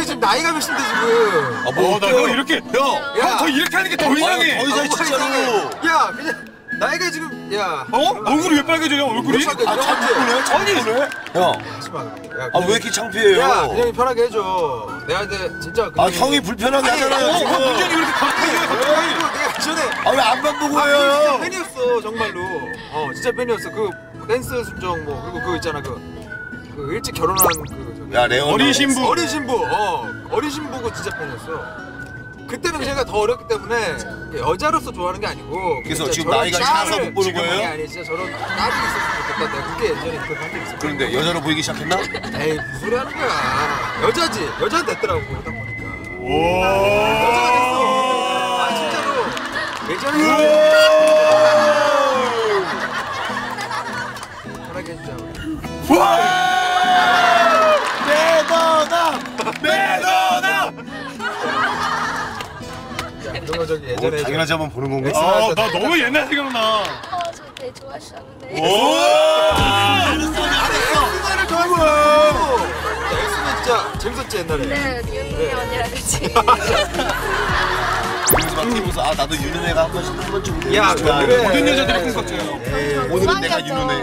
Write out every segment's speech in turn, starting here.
지금 나이가 몇인데 지금? 아, 뭐, 나 너 이렇게, 형, 더 이렇게 하는 게 더 이상해. 더 이상해, 진짜로. 야, 그냥 나이가 지금, 야. 얼굴이 왜 빨개져요, 얼굴이? 창피해? 형. 야, 왜 이렇게 창피해요? 야, 그냥 편하게 해줘. 내한테 진짜. 형이 불편하게 하잖아요, 지금. 문제는 왜 이렇게 갑자기 내가 전에. 왜 앞만 보고 해요? 진짜 팬이었어, 정말로. 진짜 팬이었어. 그 댄스 순정 뭐 그리고 그거 있잖아 그 일찍 결혼한 그. 야, 레온. 어린 신부. 어린 신부. 어린 신부가 진짜 팬이었어. 그때는 제가 더 어렸기 때문에 여자로서 좋아하는 게 아니고. 그래서 지금 나이가 차서 못 보는 거예요? 아니 진짜 저런 딸이 있었으면 좋겠다. 내가 그게 예전에 그런 적 있었어. 그런데 여자로 보이기 시작했나? 에이 무슨 소리 하는 거야. 여자지. 여자 됐더라고 그러다 보니까. 오. 여자가 됐어. 아 진짜로. 예전에 편하게 해주자 우리. 매너다! 이런 거 저기 예전에 당연하지 한번 보는 건가? 나 너무 옛날 생각나. 저 되게 좋아하셨는데. 오! 엑스맨을 좋아하는 거야. 엑스맨 진짜 재밌었지 옛날에. 네, 윤희 언니랑 같이. 그래서 막 TV 나도 윤은혜가 한 번쯤 야, 그래. 모든 여자들이 꿈꿨죠. 오늘은 내가 윤은혜.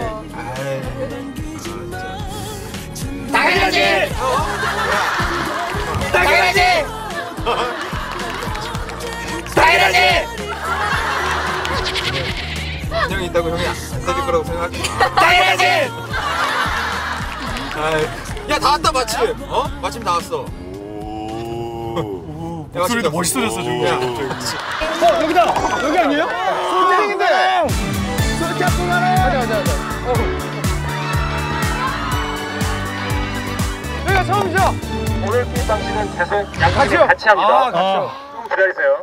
당연하지. 당연하지. 당연하지. 형이 있다고 형이 안 사줄 거라고 생각하지 마. 당연하지. 야, 다 왔다 마침. 마침 다 왔어. 목소리도 멋있어졌어 지금. 야, 여기다. 여기 아니에요? 소장인데. 가자. 여기가 처음이죠? 오늘 게임 방식은 계속 양팀이 같이 합니다. 같이요. 좀 기다리세요.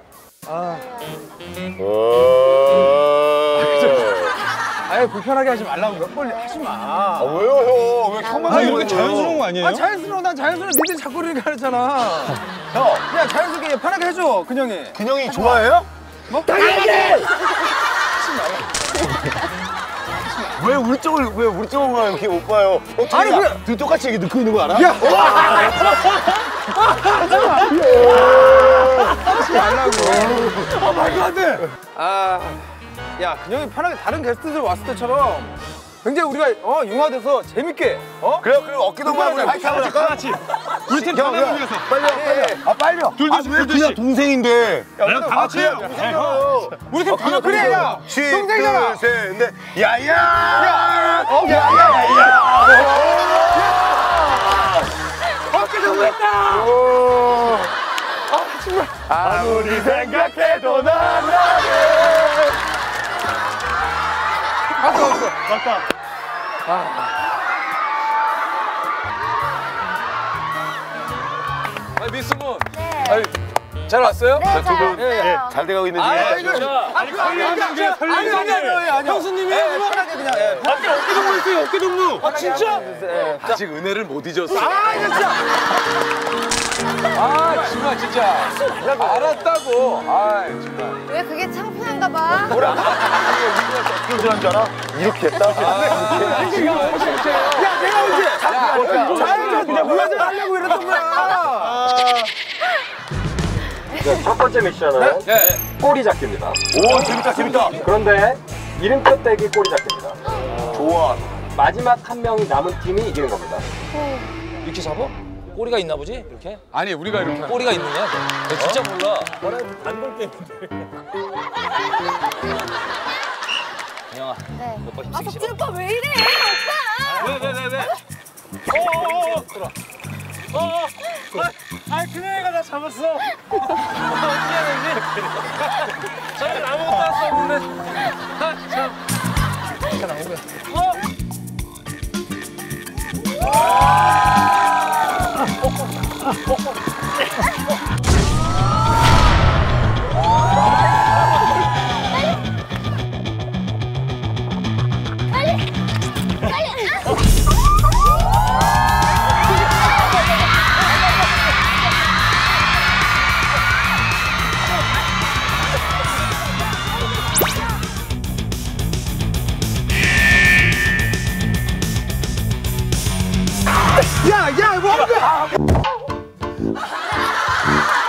아예 불편하게 하지 말라고 몇 번 하지 마. 왜요, 형? 왜 형만 이렇게 자연스러운 거 아니에요? 자연스러워. 난 자연스러워. 니들 자꾸 이렇게 하잖아. 형, 야 자연스럽게 편하게 해줘, 근형이. 근형이 좋아해요? 뭐? 당연하지. 왜 우리 쪽을만 이렇게 못 봐요? 아니, 둘 똑같이 이렇게 넣고 있는 거 알아? 야! 하지 말라고. 말도 안 돼. 야, 근형이 편하게 다른 게스트들 왔을 때처럼 굉장히 우리가 융화돼서 재밌게 그래요? 그럼 어깨동무하고 같이 한번 같이. 우리 팀 다 모여서. 빨리요. 둘둘씩. 그냥 동생인데. 다 같이 해요. 우리 팀 방금 그래, 야. 동생이잖아. 둘, 셋, 넷. 야야! 어깨 좀 했다. 정말. 아무리 생각해도 난 맞다. 미스문. 네. 잘 왔어요? 네, 예. 잘 돼가고 있는 중이에요. 아니, 형수님이 편하게 그냥. 어깨동무 있어요, 어깨동무. 아, 진짜? 아직 은혜를 못 잊었어. 진짜. 정말 진짜. 알았다고. 정말. 왜 그게 창피한가 봐. 어떻게 줄 알아? 이렇게 했다? 야, 내가 언제? 자연스럽게 그냥 우회전 하려고 이랬던 거야. 첫 번째 미션은 꼬리 잡기입니다. 오, 재밌다. 그런데 이름표 떼기 꼬리 잡기입니다. 좋아. 마지막 한 명이 남은 팀이 이기는 겁니다. 이렇게 잡아? 꼬리가 있나 보지? 이렇게? 아니, 우리가 이렇게. 꼬리가 있는 거야? 나 진짜 몰라. 영아, 네. 오빠 아, 힘쓰기 석진 오빠 왜 이래, 오빠? 왜? 그녀가 나 잡았어. 어떻게 해야 되지? 저는 아무것도 할 수 없는데. 야, 뭐 하는 거야? 오빠.